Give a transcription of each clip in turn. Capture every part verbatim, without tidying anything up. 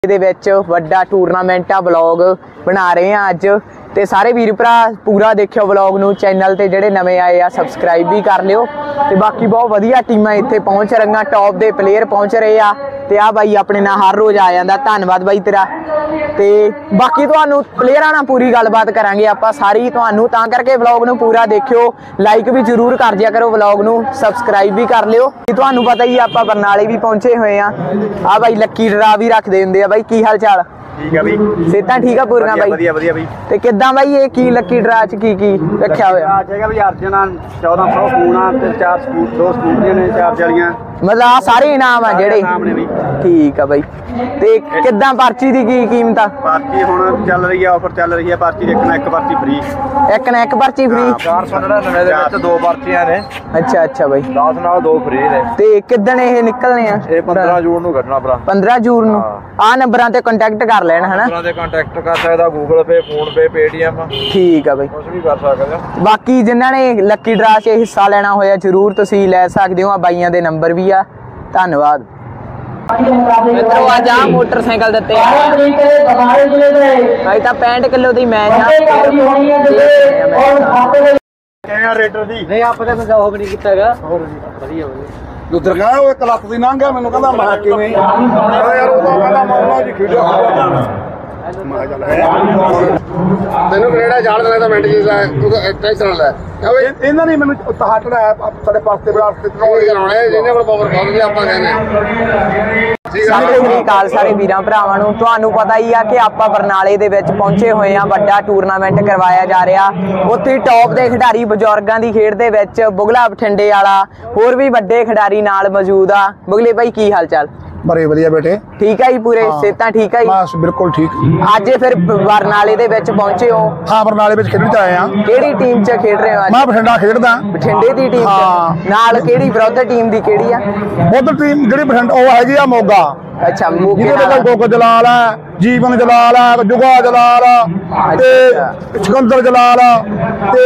दे विच वड्डा टूरनामेंट आ व्लॉग बना रहे हैं अज ते सारे वीर भरा पूरा देखियो व्लॉग नूं। चैनल ते जिहड़े नवे आए आ सबसक्राइब भी कर लिओ ते बाकी बहुत वधिया टीमां इत्थे पहुंच रहीआं, टॉप दे प्लेयर पहुंच रहे आ ते आ बाई अपने नाल हर रोज़ आ जांदा। धन्नवाद बाई तेरा। ते बाकी तुहानूं प्लेयरां नाल पूरी गलबात करांगे आपां सारी तुहानूं, तां करके व्लॉग नूं पूरा देखियो, लाइक भी जरूर कर दिया करो व्लॉग नूं, सबसक्राइब भी कर लिओ। तुहानूं पता ही आपां बरनाले भी पहुंचे हुए आ। आ बाई लक्की ड्रा भी रखदे हुंदे आ। बाई की हाल चाल? ठीक है भाई, सेहतां ठीक आ पूरियां बाई? वधिया वधिया भाई। ते किद्दां बाई ये की लक्की ड्रा च की की रखिया होया? हैगा भाई अर्जन चौदह सौ फोन आ ते चार स्कूट दो स्कूटियां ने चार जालियां, मतलब आ सारे इनाम आ जेड़े? ठीक है भाई। ते किद्दां पर्ची दी की कीमत आ? पर्ची हुण चल रही है, ऑफर चल रही है। पर्ची देखना एक पर्ची फ्री, एक ना एक पर्ची फ्री। चार सौ नड़िनवे दे विच दो पर्चियां ने। अच्छा अच्छा भाई, दस नाल दो फ्री ने। ते किदन ये निकलने आ? ये पंद्रह जून नूं कढना भरा। पंद्रह जून नूं आ नंबरां ते कांटेक्ट कर लेना है ना? नंबरां ते कांटेक्ट कर सकदा, गूगल पे, फोन पे, पेटीएम, ठीक है भाई, कुछ भी कर सकदा। बाकी जिन्हां ने लक्की ड्रा च हिस्सा लेना होया जरूर तुसीं लै सकदे हो। आ बाईयां दे नंबर भी आ। धन्नवाद मित्रों। आज आ मोटरसाइकिल दिते अज तां पैंठ किलो दी मैच आ। रेडर दी नहीं आप पता मैं वो भी नहीं किता गा और बढ़िया बढ़िया उधर गया वो एक लत दी लंघ गया, मैनू कहंदा मैं किवें यार ਉਹ ਕਹਿੰਦਾ ਮਾਮਾ ਜੀ ਖੇਡਿਆ ਮੈਂ ਚੱਲ ਤੈਨੂੰ ਕੈਨੇਡਾ ਜਾਣ ਦੇਣਾ ਤਾਂ ਮਿੰਟ ਜੀ ਟੈਂਸ਼ਨ ਲੈ ਇਹਨਾਂ ਨੇ ਮੈਨੂੰ ਹੱਟ ਲਿਆ ਸਾਡੇ ਪਾਸੇ ਬੜਾ ਟਰੋਲ ਕਰਾਉਣੇ ਜਿਹਨੇ ਕੋਲ ਪਾਵਰ ਬਹੁਤ ਆਪਾਂ ਕਹਿੰਦੇ। ਸਤਿ ਸ੍ਰੀ ਅਕਾਲ ਸਾਰੇ ਵੀਰਾਂ ਭਰਾਵਾਂ ਨੂੰ। ਤੁਹਾਨੂੰ ਪਤਾ ਹੀ ਆ ਕਿ ਆਪਾਂ ਬਰਨਾਲੇ ਦੇ ਵਿੱਚ ਪਹੁੰਚੇ ਹੋਏ ਆ, ਵੱਡਾ ਟੂਰਨਾਮੈਂਟ ਕਰਵਾਇਆ ਜਾ ਰਿਹਾ। ਉੱਥੇ ਟੌਪ ਦੇ ਖਿਡਾਰੀ ਬਜ਼ੁਰਗਾਂ ਦੀ ਖੇਡ ਦੇ ਵਿੱਚ ਬੁਗਲਾ ਬਠਿੰਡੇ ਵਾਲਾ ਹੋਰ ਵੀ ਵੱਡੇ ਖਿਡਾਰੀ ਨਾਲ ਮੌਜੂਦ ਆ। ਬੁਗਲੇ ਭਾਈ ਕੀ ਹਾਲ ਚਾਲ? बड़े वधिया बेटे, ठीक है जी पूरे सेहतां ठीक है जी? बस बिल्कुल ठीक। अज फिर बरनाले दे विच पहुंचे हो? हाँ बरनाले विच खेडण आए हां। केड़ी टीम च खेड रहे हो? मैं बठिंडा खेडदा। बठिंडे दी टीम च नाल केड़ी विरोध टीम दी केड़ी आ? उधर टीम जेड़ी बठिंडा ओ हैगी आ मोगा। अच्छा मोगे जिहदे कोल गोग जलाल है, जीवन जलाल है, जुगा जलाल ते सिकंदर जलाल ते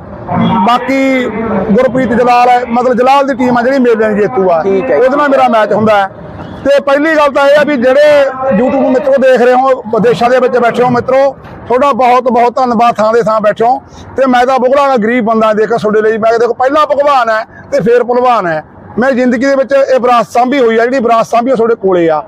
बाकी गुरप्रीत जलाल है। मतलब जलाल दी टीम आ जेड़ी मेले दी जेतू आ, ओहदे नाल मेरा मैच हुंदा है। ਤੇ ਪਹਿਲੀ ਗੱਲ ਤਾਂ ਇਹ ਆ ਵੀ ਜਿਹੜੇ YouTube ਮਿੱਤਰੋ ਦੇਖ ਰਹੇ ਹੋ ਵਿਦੇਸ਼ਾਂ ਦੇ ਵਿੱਚ ਬੈਠੇ ਹੋ ਮਿੱਤਰੋ, ਤੁਹਾਡਾ ਬਹੁਤ ਬਹੁਤ ਧੰਨਵਾਦ। ਥਾਂ ਦੇ ਥਾਂ ਬੈਠੇ ਹੋ ਤੇ ਮੈਂ ਤਾਂ ਬੁਗਲਾ ਦਾ ਗਰੀਬ ਬੰਦਾ ਦੇਖਾ ਤੁਹਾਡੇ ਲਈ। ਮੈਂ ਦੇਖੋ ਪਹਿਲਾਂ ਭਗਵਾਨ ਹੈ ਤੇ ਫੇਰ ਭਲਵਾਨ ਹੈ। ਮੈਂ ਜ਼ਿੰਦਗੀ ਦੇ ਵਿੱਚ ਇਹ ਵਿਰਾਸਤ ਸਾਂਭੀ ਹੋਈ ਆ, ਜਿਹੜੀ ਵਿਰਾਸਤ ਸਾਂਭੀ ਤੁਹਾਡੇ ਕੋਲੇ ਆ।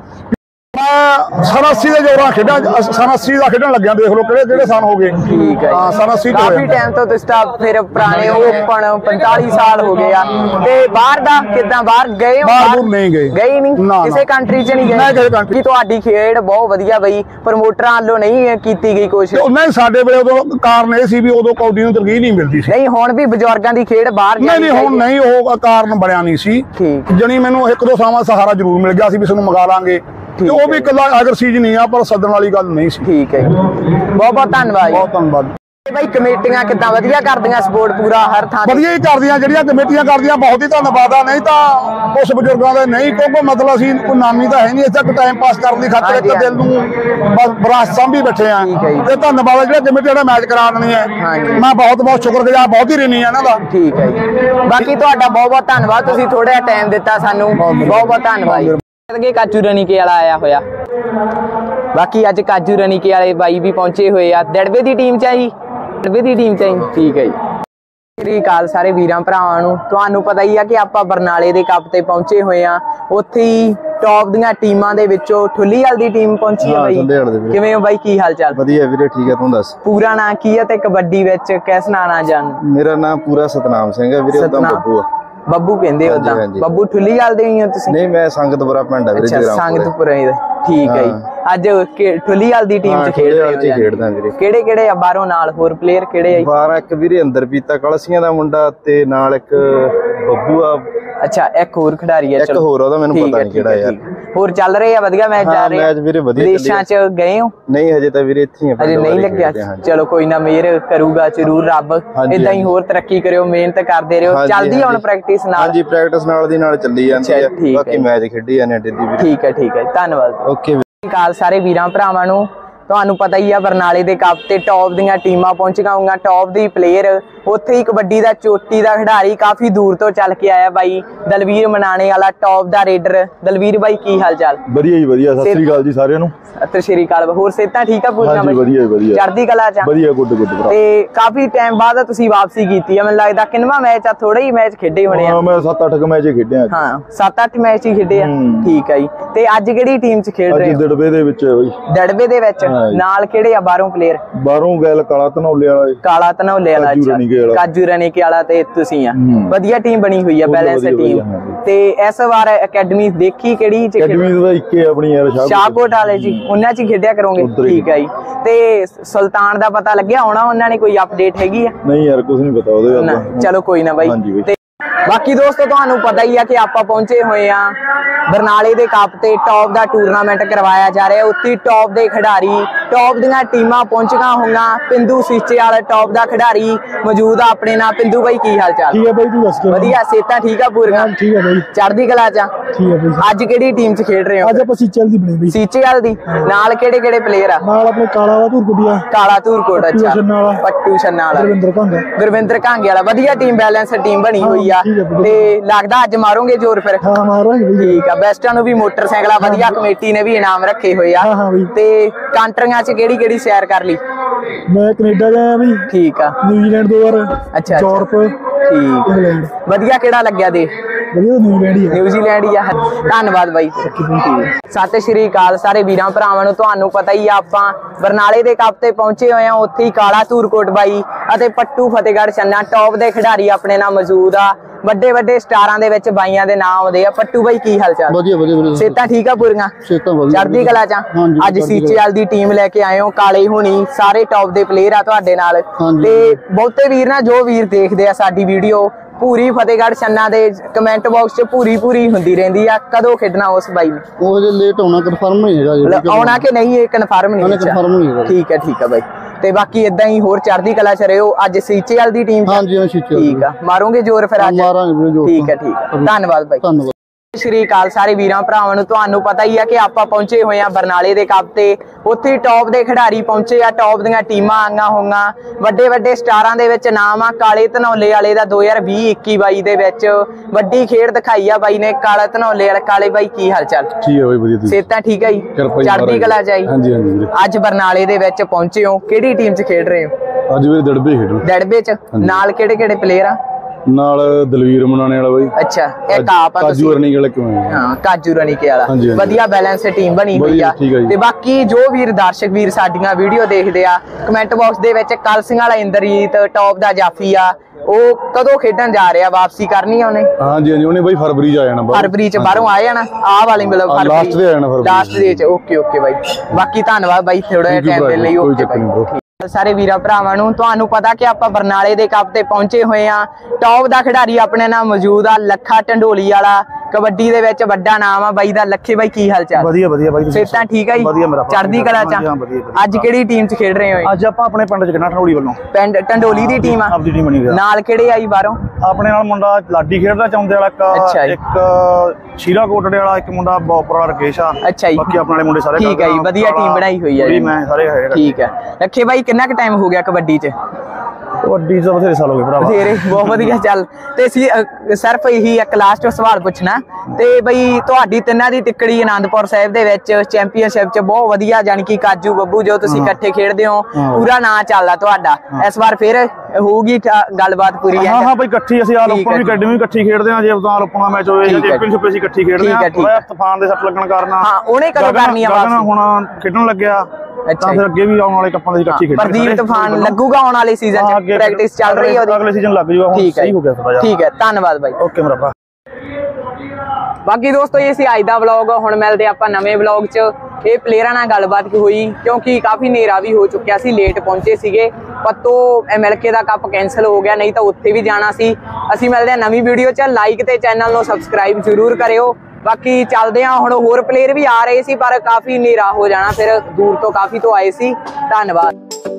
मैं सनासी के जोरा खेडा सनासी का खेडन लग्या, देख लो किहड़े किहड़े सन हो गए। ठीक है हां सनासी काफी टाइम तो तुस्ता फिर पुराने ओपन पैंतालीस साल हो गए आ ते बाहर दा किदां बाहर गए हो? बाहर नहीं गए, गए नहीं किसी कंट्री च नहीं गए? मैं किसी कंट्री की तुहाडी खेड बहुत वधिया बई प्रमोटरां वालों नहीं कीती गई कोशिश? नहीं साडे वेले उदों कारण ਇਹ ਸੀ ਵੀ ਉਦੋਂ ਕੌਡੀ ਨੂੰ ਤਰਜੀਹ ਨਹੀਂ ਮਿਲਦੀ ਸੀ। नहीं हुण भी ਬਜ਼ੁਰਗਾਂ ਦੀ ਖੇਡ ਬਾਹਰ ਨਹੀਂ ਨਹੀਂ ਹੁਣ ਨਹੀਂ ਉਹ ਕਾਰਨ ਬਣਿਆ ਨਹੀਂ ਸੀ। ਠੀਕ ਜਣੀ ਮੈਨੂੰ ਇੱਕ ਦੋ ਸਾਵਾਂ ਸਹਾਰਾ ਜ਼ਰੂਰ ਮਿਲ ਗਿਆ ਸੀ ਵੀ ਤੁਹਾਨੂੰ ਮੰਗਾ ਲਾਂਗੇ ਤੇ ਉਹ ਵੀ ਇਕੱਲਾ ਅਗਰ ਸੀਜ ਨਹੀਂ ਆ ਪਰ ਸੱਦਣ ਵਾਲੀ ਗੱਲ ਨਹੀਂ ਸੀ। ਠੀਕ ਹੈ ਬਹੁਤ ਬਹੁਤ ਧੰਨਵਾਦ। ਬਹੁਤ ਧੰਨਵਾਦ भाई कमेटियां कितना वधिया करदियां सपोर्ट पूरा हर थां वधिया ही करदियां, ਜਿਹੜੀਆਂ ਕਮੇਟੀਆਂ ਕਰਦੀਆਂ ਬਹੁਤ ਹੀ ਧੰਨਵਾਦ ਆ। ਨਹੀਂ ਤਾਂ ਉਸ ਬਜ਼ੁਰਗਾਂ ਦੇ ਨਹੀਂ, ਕਿਉਂਕਿ ਮਤਲਬ ਅਸੀਂ ਕੋਈ ਨਾਮੀ ਤਾਂ ਹੈ ਨਹੀਂ, ਇੱਥੇ ਟਾਈਮ ਪਾਸ ਕਰਨ ਦੀ ਖਾਤਰ ਇੱਕ ਦਿਲ ਨੂੰ ਬਸ ਵਿਰਾਸਤ ਸਾਂਭੀ ਬੈਠੇ ਆ। ਤੇ ਧੰਨਵਾਦ ਜਿਹੜਾ ਕਮੇਟੀ ਜਿਹੜਾ ਮੈਚ ਕਰਾ ਦੇਣੀ ਹੈ, ਮੈਂ ਬਹੁਤ ਬਹੁਤ ਸ਼ੁਕਰਗੁਜ਼ਾਰ ਬਹੁਤ ਹੀ ਰਹਿਣੀ ਆ ਇਹਨਾਂ ਦਾ। ਠੀਕ ਹੈ ਜੀ, ਬਾਕੀ ਤੁਹਾਡਾ ਬਹੁਤ ਬਹੁਤ ਧੰਨਵਾਦ, ਤੁਸੀਂ ਥੋੜਾ ਜਿਹਾ ਟਾਈਮ ਦਿੱਤਾ ਸਾਨੂੰ, ਬਹੁਤ ਬਹੁਤ ਧੰਨਵਾਦ। ਅੱਗੇ ਕਾਜੂ ਰਣੀਕੇ ਵਾਲਾ ਆਇਆ ਹੋਇਆ, ਬਾਕੀ ਅੱਜ ਕਾਜੂ ਰਣੀਕੇ ਵਾਲੇ ਬਾਈ ਵੀ ਪਹੁੰਚੇ ਹੋਏ ਆ। ਦੜਵੇ ਦੀ ਟੀਮ ਚ ਆ ਜੀ? दड़वे दी टीम चाहिए, ठीक है जी। मेरी काल सारे वीरां भरावां नूं, तुहानूं पता ही है कि आपां बरनाले दे कप ते पहुंचे होए आ। उत्थे ही टॉप दीयां टीमां दे विचों ठुल्लीवाल दी टीम पहुंची है बाई। किवें हो बाई, की हाल चाल? वधिया वीरे, ठीक है। तू दस पूरा नाम की है ते कबड्डी विच किस नाम नाल जान? मेरा नाम पूरा सतनाम सिंह है वीरे, उदां बब्बू आ। ਬੱਬੂ ਕਹਿੰਦੇ ਉਦਾਂ? ਬੱਬੂ ਠੁੱਲੀਵਾਲ ਦੇ ਹੀ ਹੋ ਤੁਸੀਂ? ਨਹੀਂ ਮੈਂ ਸੰਗਤਪੁਰਾ ਪਿੰਡ ਆ ਵੀਰੇ, ਜਗਰਾਉਂ ਸੰਗਤਪੁਰਾ ਹੀ। ਠੀਕ ਹੈ ਜੀ। ਅੱਜ ਠੁੱਲੀਵਾਲ ਦੀ ਟੀਮ ਚ ਖੇਡ ਰਹੇ ਹੋ? ਖੇਡਦਾ ਵੀਰੇ। ਕਿਹੜੇ ਕਿਹੜੇ ਆ ਬਾਹਰੋਂ ਨਾਲ ਹੋਰ ਪਲੇਅਰ ਕਿਹੜੇ ਆ? ਬਾਰਾਂ ਇੱਕ ਵੀਰੇ ਅੰਦਰ ਪੀਤਾ ਕਲਸੀਆਂ ਦਾ ਮੁੰਡਾ ਤੇ ਨਾਲ ਇੱਕ ਬੱਬੂ ਆ। ਅੱਛਾ ਇੱਕ ਹੋਰ ਖਿਡਾਰੀ ਆ? ਇੱਕ ਹੋਰ ਉਹਦਾ ਮੈਨੂੰ ਪਤਾ ਨਹੀਂ ਕਿਹੜਾ ਯਾਰ। ਹੋਰ ਚੱਲ ਰਹੇ ਆ ਵਧੀਆ ਮੈਚ ਚੱਲ ਰਹੇ ਆ? ਮੈਚ ਵੀਰੇ ਵਧੀਆ। ਵਿਦੇਸ਼ਾਂ ਚ ਗਏ ਹੋ? ਨਹੀਂ ਹਜੇ ਤਾਂ ਵੀਰੇ ਇੱਥੇ ਹੀ ਆ। ਹਜੇ ਨਹੀਂ ਲੱਗਿਆ? ਚਲੋ ਕੋਈ ਨਾ, ਮਿਹਰ ਕਰੂਗਾ ਜ਼ਰੂਰ ਰੱਬ। ਇਦਾਂ ਹੀ ਹੋਰ ਤਰੱਕੀ ਕਰਿਓ, ਮਿਹਨਤ ਕਰਦੇ ਰਹੋ। ਚੱਲਦੀ ਹੁਣ ਪ੍ਰੈਕਟਿਸ ਨਾਲ? ਹਾਂਜੀ ਪ੍ਰੈਕਟਿਸ ਨਾਲ ਦੀ ਨਾਲ ਚੱਲੀ ਜਾਂਦੀ ਹੈ, ਬਾਕੀ ਮੈਚ ਖੇਡੀ ਜਾਂਦੇ ਡੇਲੀ ਵੀਰੇ। ਠੀਕ ਹੈ ਠੀਕ ਹੈ, ਧੰਨਵਾਦ। ਓਕੇ। ਕਾਲ ਸਾਰੇ ਵੀਰਾਂ ਭਰਾਵਾਂ ਨੂੰ। ਤੁਹਾਨੂੰ ਪਤਾ ਹੀ ਆ ਬਰਨਾਲੇ ਦੇ ਕੱਪ ਤੇ ਟੌਪ ਦੀਆਂ ਟੀਮਾਂ ਪਹੁੰਚੀਆਂ ਹੋਈਆਂ, ਟੌਪ ਦੀ ਪਲੇਅਰ ਉੱਥੇ ਹੀ ਕਬੱਡੀ ਦਾ ਚੋਟੀ ਦਾ ਖਿਡਾਰੀ ਕਾਫੀ ਦੂਰ ਤੋਂ ਚੱਲ ਕੇ ਆਇਆ ਬਾਈ ਦਲਵੀਰ ਮਨਾਣੇ ਵਾਲਾ, ਟੌਪ ਦਾ ਰੇਡਰ। ਦਲਵੀਰ ਬਾਈ ਕੀ ਹਾਲ ਚਾਲ? ਵਧੀਆ ਜੀ ਵਧੀਆ, ਸਤਿ ਸ੍ਰੀ ਅਕਾਲ ਜੀ ਸਾਰਿਆਂ ਨੂੰ। ਸਤਿ ਸ਼੍ਰੀ ਅਕਾਲ। ਹੋਰ ਸਿਹਤਾਂ ਠੀਕ ਆ ਪੂਰੀਆਂ ਹਾਂਜੀ ਬਾਈ? ਵਧੀਆ ਵਧੀਆ, ਚੜ੍ਹਦੀ ਕਲਾ ਚ? ਵਧੀਆ, ਗੁੱਡ ਗੁੱਡ ਭਰਾ। ਤੇ ਕਾਫੀ ਟਾਈਮ ਬਾਅਦ ਤੁਸੀਂ ਵਾਪਸੀ ਕੀਤੀ ਆ, ਮੈਨੂੰ ਲੱਗਦਾ ਕਿੰਨਵਾਂ ਮੈਚ ਆ? ਥੋੜਾ ਹੀ ਮੈਚ ਖੇਡੇ ਹੋਣੇ ਆ। ਹਾਂ ਮੈਂ ਸੱਤ ਅੱਠ ਮੈਚ ਖੇਡੇ ਆ। ਹਾਂ ਸੱਤ ਅੱਠ ਮੈਚ ਹੀ ਖੇਡੇ ਆ। ਹੂੰ। ਠੀਕ ਆ ਜੀ। ਤੇ ਅੱਜ ਕਿਹੜੀ ਟੀਮ ਚ ਖੇਡ ਰਹੇ ਅੱਜ ਹੋ? ਦੜਬੇ ਦੇ ਵਿੱਚ ਹੈ ਬਈ। ਦੜਬੇ ਦੇ ਵਿੱਚ ਹਾਂ ਜੀ। ਨਾਲ ਕਿਹੜੇ ਆ ਬਾਹਰੋਂ ਪਲੇਅਰ? ਬਾਹਰੋਂ ਗੈਲ ਕਾਲਾ ਧਨੌਲੇ ਵਾਲਾ ਜੀ। ਕਾਲਾ ਧਨੌਲੇ ਵਾਲਾ। ਕਾਜੂ ਅੱਛਾ, ਰਣੀਕੇ ਵਾਲਾ। ਕਾਜੂ ਰਣੀਕੇ ਵਾਲਾ ਤੇ ਤੁਸੀਂ ਆ। ਹੂੰ। ਵਧੀਆ ਟੀਮ ਬਣੀ ਹੋਈ ਆ, ਬਹੁਤ ਬੈਲੈਂਸ ਵਧੀਆ, ਟੀਮ। ਵਧੀਆ, ਹਾਂ। ਤੇ ਇਸ ਵਾਰ ਅਕੈਡਮੀ ਦੇਖੀ ਕਿਹੜੀ ਚ? ਅਕੈਡਮੀ ਦਾ ਇੱਕੇ ਆਪਣੀ ਯਾਰ ਸ਼ਾਹਕੋਟ ਵਾਲੇ ਜੀ, ਉਹਨਾਂ ਚ ਹੀ ਖੇਡਿਆ ਕਰੋਗੇ? ਉੱਧਰ ਹੀ। ਠੀਕ ਹੈ ਜੀ। ਤੇ ਸੁਲਤਾਨ ਦਾ ਪਤਾ ਲੱਗਿਆ ਹੋਣਾ, ਉਹਨਾਂ ਨੇ ਕੋਈ ਅਪਡੇਟ ਹੈਗੀ ਆ? ਨਹੀਂ ਯਾਰ ਕੁਝ ਨਹੀਂ ਪਤਾ ਉਹਦੇ ਨਾ ਬਾਰੇ। ਚਲੋ ਕੋਈ ਨਾ ਬਾਈ। ਹਾਂਜੀ ਬਾਈ। ਤੇ ਬਾਕੀ ਦੋਸਤੋ ਤੁਹਾਨੂੰ ਪਤਾ ਹੀ ਆ ਕਿ ਆਪਾਂ ਪਹੁੰਚੇ ਹੋਏ ਆ ਬਰਨਾਲੇ ਦੇ ਕੱਪ ਤੇ, ਟੌਪ ਦਾ ਟੂਰਨਾਮੈਂਟ ਕਰਵਾਇਆ ਜਾ ਰਿਹਾ। ਉੱਥੇ ਟੌਪ ਦੇ ਖਿਡਾਰੀ, ਟੌਪ ਦੀਆਂ ਟੀਮਾਂ ਪਹੁੰਚੀਆਂ ਹੋਈਆਂ। ਪਿੰਦੂ ਸੀਚੇ ਵਾਲਾ ਟੌਪ ਦਾ ਖਿਡਾਰੀ ਮੌਜੂਦ ਆ ਆਪਣੇ ਨਾਲ। ਪਿੰਦੂ ਬਾਈ ਕੀ ਹਾਲ ਚਾਲ? ਠੀਕ ਹੈ ਬਾਈ, ਤੂੰ ਦੱਸ ਕੇ? ਵਧੀਆ, ਸਿਹਤਾਂ ਠੀਕ ਆ ਪੂਰੀਆਂ? ਠੀਕ ਹੈ ਬਾਈ, ਚੜ੍ਹਦੀ ਕਲਾ ਚ? ਠੀਕ ਹੈ ਬਾਈ। ਅੱਜ ਕਿਹੜੀ ਟੀਮ ਚ ਖੇਡ ਰਹੇ ਹੋ? ਅੱਜ ਆਪਾਂ ਸੀਚਲ ਦੀ ਬਣੇ ਬਈ। ਸੀਚੇ ਵਾਲ ਦੀ ਨਾਲ ਕਿਹੜੇ ਕਿਹੜੇ ਪਲੇਅਰ ਆ? ਨਾਲ ਆਪਣੇ ਕਾਲਾ ਵਾ ਧੂਰ ਗੁੱਡੀਆ, ਕਾਲਾ ਧੂਰਕੋਟ। ਅੱਛਾ, ਛੰਨਾ ਵਾਲਾ। ਪੱਟੂ ਛੰਨਾ ਵਾਲਾ, ਰਵਿੰਦਰ ਭੰਗਾ, ਗੁਰਵਿੰਦਰ ਕਾਂਗੇ ਵਾਲਾ। ਵਧੀਆ ਟੀਮ, ਬੈਲੈਂਸ ਟੀਮ ਬਣੀ ਹੋਈ ਆ। ਠੀਕ ਹੈ ਵਧੀਆ। ਤੇ ਲੱਗਦਾ ਅੱਜ ਮਾਰੋਗੇ ਜ਼ੋਰ ਫਿਰ? ਹਾਂ ਮਾਰਾਂਗੇ ਬਈ। ਠੀਕ ਆ। ਬੈਸਟਾਂ ਨੂੰ ਵੀ ਮੋਟਰਸਾਈਕਲਾਂ ਵਧੀਆ ਕਮੇਟੀ ਨੇ ਵੀ ਇਨਾਮ ਰੱਖੇ ਹੋਏ ਆ। ਹਾਂ ਹਾਂ ਬਈ। ਤੇ ਕੰਟਰੀਆਂ ਚ ਕਿਹੜੀ ਕਿਹੜੀ ਸੈਰ ਕਰ ਲਈ? ਮੈਂ ਕੈਨੇਡਾ ਗਿਆ ਬਈ, ਠੀਕ ਆ। ਨਿਊਜ਼ੀਲੈਂਡ ਦੋ ਵਾਰ, ਅੱਛਾ। ਯੂਰਪ, ਠੀਕ। ਇੰਗਲੈਂਡ। ਵਧੀਆ ਕਿਹੜਾ ਲੱਗਿਆ ਦੇ? ਵਧੀਆ ਨਿਊਜ਼ੀਲੈਂਡ ਹੀ ਆ। ਨਿਊਜ਼ੀਲੈਂਡ ਹੀ ਆ। ਧੰਨਵਾਦ ਬਾਈ। ਸਤਿ ਸ਼੍ਰੀ ਅਕਾਲ ਸਾਰੇ ਵੀਰਾਂ ਭਰਾਵਾਂ ਨੂੰ। ਤੁਹਾਨੂੰ ਪਤਾ ਹੀ ਆ ਆਪਾਂ ਬਰਨਾਲੇ ਦੇ ਕੱਪ ਤੇ ਪਹੁੰਚੇ ਹੋਏ ਆ। ਉੱਥੇ ਹੀ ਕਾਲਾ ਧੂਰਕੋਟ ਬਾਈ ਅਤੇ ਪੱਟੂ ਫਤਿਹਗੜ੍ਹ ਛੰਨਾ ਟੌਪ ਦੇ ਖਿਡਾਰੀ ਆਪਣੇ ਨਾਲ ਮੌਜੂਦ ਆ। ਵੱਡੇ ਵੱਡੇ ਸਟਾਰਾਂ ਦੇ ਵਿੱਚ ਬਾਈਆਂ ਦੇ ਨਾਮ ਆਉਂਦੇ ਆ। ਪੱਟੂ ਬਾਈ ਕੀ ਹਾਲ ਚਾਲ? ਵਧੀਆ ਵਧੀਆ ਵਧੀਆ। ਸਿਹਤਾਂ ਠੀਕ ਆ ਪੂਰੀਆਂ? ਸਿਹਤਾਂ ਵਧੀਆ। ਚੜ੍ਹਦੀ ਕਲਾ ਚ? ਹਾਂਜੀ, ਅੱਜ ਚੜ੍ਹਦੀ ਸੀਚੇਵਾਲ ਦੀ ਟੀਮ ਲੈ ਕੇ ਆਏ ਹੋ, ਕਾਲੇ ਹੁਣੀ ਸਾਰੇ ਟੌਪ ਦੇ ਪਲੇਅਰ ਆ ਤੁਹਾਡੇ ਨਾਲ। ਹਾਂਜੀ। ਤੇ ਬਹੁਤੇ ਵੀਰ ਨਾ ਜੋ ਵੀਰ ਦੇਖਦੇ ਆ ਸਾਡੀ ਵੀਡੀਓ, ਪੂਰੀ ਫਤਿਹਗੜ੍ਹ ਛੰਨਾ ਦੇ ਕਮੈਂਟ ਬਾਕਸ 'ਚ ਪੂਰੀ ਪੂਰੀ ਹੁੰਦੀ ਰਹਿੰਦੀ ਆ। ਕਦੋਂ ਖੇਡਣਾ ਉਸ ਬਾਈ ਨੇ? ਉਹ ਜੇ ਲੇਟ ਹੋਣਾ ਕਨਫਰਮ ਨਹੀਂ ਹੈਗਾ ਜੀ। ਮਤਲਬ ਆਉਣਾ ਕਿ ਨਹੀਂ ਇਹ ਕਨਫਰਮ ਨਹੀਂ? ਹਾਲੇ confirm ਨਹੀਂ ਹੈਗਾ। ਠੀਕ ਹੈ ਠੀਕ ਹੈ ਬਾਈ। ਤੇ ਬਾਕੀ ਇਦਾਂ ਹੀ ਹੋਰ ਚੜ੍ਹਦੀ ਕਲਾ ਚ ਰਹੋ। ਅੱਜ ਸੀਚੇਵਾਲ ਦੀ ਟੀਮ? ਹਾਂਜੀ ਹਾਂ ਸੀਚੇਵਾਲ। ਠੀਕ ਆ। ਮਾਰੋਗੇ ਜ਼ੋਰ ਫਿਰ ਅੱਜ? ਮਾਰਾਂਗੇ ਵੀਰੇ ਜ਼ੋਰ। ਠੀਕ ਹੈ ਠੀਕ ਹੈ। ਧੰਨਵਾਦ ਬਾਈ। ਧੰਨਵਾਦ। ਸਤਿ ਸ਼੍ਰੀ ਅਕਾਲ ਸਾਰੇ ਵੀਰਾਂ ਭਰਾਵਾਂ ਨੂੰ। ਤੁਹਾਨੂੰ ਪਤਾ ਹੀ ਆ ਕਿ ਆਪਾਂ ਪਹੁੰਚੇ ਹੋਏ ਆ ਬਰਨਾਲੇ ਦੇ ਕੱਪ ਤੇ। ਉੱਥੇ ਟੌਪ ਦੇ ਖਿਡਾਰੀ ਪਹੁੰਚੇ ਆ, ਟੌਪ ਦੀਆਂ ਟੀਮਾਂ ਆਈਆਂ ਹੋਈਆਂ। ਵੱਡੇ ਵੱਡੇ ਸਟਾਰਾਂ ਦੇ ਵਿੱਚ ਨਾਮ ਆ। ਕਾਲੇ ਧਨੌਲੇ ਵਾਲੇ ਦਾ ਦੋ ਹਜ਼ਾਰ ਵੀਹ ਇੱਕੀ ਬਾਈ ਦੇ ਵਿੱਚ ਵੱਡੀ ਖੇਡ ਦਿਖਾਈ ਆ ਬਾਈ ਨੇ। ਕਾਲਾ ਧਨੌਲੇ ਵਾਲਾ। ਕਾਲੇ ਬਾਈ ਕੀ ਹਾਲ ਚਾਲ? ਠੀਕ ਹੈ ਬਾਈ ਵਧੀਆ। ਤੁਸੀਂ ਸਿਹਤਾਂ ਠੀਕ ਆ ਜੀ? ਕਿਰਪਾ ਜੀ ਚੜ੍ਹਦੀ ਮਹਾਰਾਜ। ਕਲਾ ਚ ਆਈ? ਹਾਂਜੀ ਹਾਂਜੀ ਵੀਰੇ। ਅੱਜ ਬਰਨਾਲੇ ਦੇ ਵਿੱਚ ਪਹੁੰਚੇ ਹੋ, ਕਿਹੜੀ ਟੀਮ ਚ ਖੇਡ ਰਹੇ ਹੋ? ਅੱਜ ਵੀਰੇ ਦੜਬੇ ਖੇਡੂ ਦੜਬੇ ਚ ਨਾਲ ਕਿਹੜੇ ਕਿਹੜੇ ਪਲੇਅਰ ਆ? ਨਾਲ ਦਲਵੀਰ ਮਨਾਣੇ ਵਾਲਾ ਬਾਈ। ਅੱਛਾ, ਇੱਕ ਆਪ ਆ ਕਾਜੂ ਤੁਸੀਂ? ਰਣੀਕੇ ਵਾਲਾ ਕਿਵੇਂ ਆ? ਹਾਂ ਕਾਜੂ ਰਣੀਕੇ ਵਾਲਾ। ਹਾਂਜੀ, ਹਾਂਜੀ। ਵਧੀਆ ਬੈਲੈਂਸ ਟੀਮ ਬਣੀ ਹੋਈ ਵਧੀਆ, ਆ। ਠੀਕ ਆ ਜੀ। ਤੇ ਬਾਕੀ ਜੋ ਵੀਰ ਦਰਸ਼ਕ ਵੀਰ ਸਾਡੀਆਂ ਵੀਡੀਓ ਦੇਖਦੇ ਆ, ਕਮੈਂਟ ਬਾਕਸ ਦੇ ਵਿੱਚ ਕਲ ਸਿੰਘ ਵਾਲਾ ਇੰਦਰਜੀਤ ਟੌਪ ਦਾ ਜਾਫੀ ਆ, ਉਹ ਕਦੋਂ ਖੇਡਣ ਜਾ ਰਿਹਾ? ਵਾਪਸੀ ਕਰਨੀ ਆ ਉਹਨੇ? ਹਾਂਜੀ ਹਾਂਜੀ ਉਹਨੇ ਬਾਈ ਫਰਵਰੀ ਚ ਆ ਜਾਣਾ ਬਾਹਰ। ਫਰਵਰੀ ਚ ਬਾਹਰੋਂ ਆ ਜਾਣਾ? ਆਹ ਵਾਲੀ ਮਤਲਬ ਹਾਂ, ਫਰਵਰੀ last ਤੇ ਆ ਜਾਣਾ ਫਰਵਰੀ। ਲਾਸਟ ਦੇ ਚ। ਓਕੇ ਓਕੇ ਬਾਈ। ਬਾਕੀ ਧੰਨਵਾਦ ਬਾਈ ਥੋੜਾ ਜਿਹਾ Thank you ਟਾਈਮ ਦੇ ਭਰਾ, ਲਈ। ਕੋਈ ਓਕੇ ਚੱਕਰ ਨਹੀਂ ਬਾਈ। bro। ਸਾਰੇ ਵੀਰਾਂ ਭਰਾਵਾਂ ਨੂੰ ਤੁਹਾਨੂੰ ਪਤਾ ਕਿ ਆਪਾਂ ਬਰਨਾਲੇ ਦੇ ਕੱਪ ਤੇ ਪਹੁੰਚੇ ਹੋਏ ਆ। ਟੌਪ ਦਾ ਖਿਡਾਰੀ ਆਪਣੇ ਨਾਲ ਮੌਜੂਦ ਆ, ਲੱਖਾ ਢੰਡੋਲੀ ਵਾਲਾ। ਕਬੱਡੀ ਦੇ ਵਿੱਚ ਵੱਡਾ ਨਾਮ ਆ ਬਾਈ ਦਾ। ਲੱਖੇ ਬਾਈ ਕੀ ਹਾਲ ਚਾਲ? ਵਧੀਆ ਵਧੀਆ ਬਾਈ। ਸਿਹਤਾਂ ਠੀਕ ਆ ਜੀ? ਵਧੀਆ ਮੇਰਾ ਭਰਾ। ਚੜ੍ਹਦੀ ਕਲਾ ਚ? ਹਾਂਜੀ, ਹਾਂ, ਵਧੀਆ, ਵਧੀਆ। ਅੱਜ ਕਿਹੜੀ ਟੀਮ ਚ ਖੇਡ ਰਹੇ ਹੋ? ਅੱਜ ਆਪਾਂ ਆਪਣੇ ਪਿੰਡ ਚ ਕਿੰਨਾ ਠਨੋਲੀ ਵੱਲੋਂ ਪਿੰਡ ਢੰਡੋਲੀ ਦੀ ਟੀਮ ਆ? ਆਪਦੀ ਟੀਮ ਬਣੀ ਹੋਈ ਆ। ਨਾਲ ਕਿਹੜੇ ਆਈ ਬਾਹਰੋਂ? ਆਪਣੇ ਨਾਲ ਮੁੰਡਾ ਲਾਡੀ ਖੇਡਦਾ ਚਾਹੁੰਦੇ ਵਾਲਾ ਅੱਛਾ ਇੱਕ, ਜੀ। ਇੱਕ ਸ਼ੀਰਾ ਕੋਟੜੇ ਵਾਲਾ, ਇੱਕ ਮੁੰਡਾ ਬੋਪਰ ਵਾਲਾ ਰਕੇਸ਼ ਆ। ਅੱਛਾ ਜੀ। ਬਾਕੀ ਆਪਣੇ ਵਾਲੇ ਮੁੰਡੇ ਸਾਰੇ ਠੀਕ ਹੈ ਜੀ, ਵਧੀਆ ਟੀਮ ਬਣਾਈ ਹੋਈ ਆ ਜੀ। ਮੈਂ ਸਾਰੇ ਹੈਗੇ। ਠੀਕ ਹੈ। ਲੱਖੇ ਬਾਈ ਕਿੰਨਾ ਕੁ ਟਾਈਮ ਹੋ ਗਿਆ ਕਬੱਡੀ ਚ? ਕਬੱਡੀ ਚ ਬਥੇਰੇ ਸਾਲ ਹੋ ਗਏ ਭਰਾਵਾ। ਬਥੇਰੇ, ਬਹੁਤ ਵਧੀਆ। ਚੱਲ ਤੇ ਅਸੀਂ ਅ, ਸਿਰਫ ਇਹੀ ਇੱਕ ਲਾਸਟ ਸਵਾਲ ਪੁੱਛਣਾ ਤੇ ਬਈ ਤੁਹਾਡੀ ਤਿੰਨਾਂ ਦੀ ਟਿੱਕੜੀ ਆਨੰਦਪੁਰ ਸਾਹਿਬ ਦੇ ਵਿੱਚ ਚੈਂਪੀਅਨਸ਼ਿਪ ਚ ਬਹੁਤ ਵਧੀਆ, ਜਾਨੀ ਕਿ ਕਾਜੂ ਬੱਬੂ ਜੋ ਤੁਸੀਂ ਇਕੱਠੇ ਖੇਡਦੇ ਹੋ, ਪੂਰਾ ਨਾਂ ਚੱਲਦਾ ਤੁਹਾਡਾ। ਇਸ ਵਾਰ ਫਿਰ ਹੋਊਗੀ ਗੱਲਬਾਤ ਪੂਰੀ? ਹਾਂ ਹਾਂ ਬਈ ਇਕੱਠੀ ਅਸੀਂ ਆਲ ਓਪਨ ਵੀ ਅਕੈਡਮੀ ਵੀ ਇਕੱਠੀ ਖੇਡਦੇ ਆ। ਜੇ ਆਲ ਓਪਨ ਦਾ ਮੈਚ ਹੋਵੇ ਜਾਂ ਚੈਂਪੀਅਨਸ਼ਿਪ ਅਸੀਂ ਇਕੱਠੀ ਖੇਡਦੇ ਆ। ਥੋੜਾ ਤੂਫਾਨ ਦੇ ਸੱਟ ਲੱਗਣ ਕਾਰਨ ਹਾਂ ਉਹਨੇ ਕਦੋਂ ਕਰਨੀ ਆ ਵਾਪਸ? ਹੁਣ ਖੇਡਣ ਲੱਗਿਆ ਤਾਂ ਫਿਰ ਅੱਗੇ ਵੀ ਆਉਣ ਵਾਲੇ ਕੱਪਾਂ ਦੇ ਇਕੱਠੀ ਖੇਡਾਂਗੇ। ਪ੍ਰਦੀਪ ਤੂਫਾਨ ਲੱਗੂਗਾ ਆਉਣ ਵਾਲੇ ਸੀਜ਼ਨ ਚ? ਪ੍ਰੈਕਟਿਸ ਚੱਲ ਰਹੀ ਹੈ ਉਹਦੀ? ਅਗਲੇ ਸੀਜ਼ਨ ਲੱਗ ਜੂਗਾ। ਹੁਣ ਸਹੀ ਹੋ ਗਿਆ ਥੋੜਾ ਜਿਹਾ। ਠੀਕ ਹੈ, ਧੰਨਵਾਦ ਬਾਈ। ਓਕੇ ਮੇਰਾ ਭਰਾ। ਬਾਕੀ ਦੋਸਤੋ ਇਹ ਸੀ ਅੱਜ ਦਾ ਵਲੌਗ। ਹੁਣ ਮਿਲਦੇ ਆਪਾਂ ਨਵੇਂ ਵਲੌਗ ਚ। ਇਹ ਪਲੇਅਰਾਂ ਨਾਲ ਗੱਲਬਾਤ ਹੋਈ ਕਿਉਂਕਿ ਕਾਫੀ ਹਨੇਰਾ ਵੀ ਹੋ ਚੁੱਕਿਆ ਸੀ, ਲੇਟ ਪਹੁੰਚੇ ਸੀਗੇ। ਪੱਤੋ ਐਮਐਲਕੇ ਦਾ ਕੱਪ ਕੈਂਸਲ ਹੋ ਗਿਆ, ਨਹੀਂ ਤਾਂ ਉੱਥੇ ਵੀ ਜਾਣਾ ਸੀ। ਅਸੀਂ ਮਿਲਦੇ ਹਾਂ ਨਵੀਂ ਵੀਡੀਓ ਚ। ਲਾਈਕ ਤੇ ਚੈਨਲ ਨੂੰ ਸਬਸਕ੍ਰਾਈਬ ਜ਼ਰੂਰ ਕਰਿਓ। ਬਾਕੀ ਚੱਲਦੇ ਆ ਹੁਣ। ਹੋਰ ਪਲੇਅਰ ਵੀ ਆ ਰਹੇ ਸੀ ਪਰ ਕਾਫੀ ਹਨੇਰਾ ਹੋ ਜਾਣਾ, ਫਿਰ ਦੂਰ ਤੋਂ ਕਾਫੀ ਤੋਂ ਆਏ ਸੀ। ਧੰਨਵਾਦ।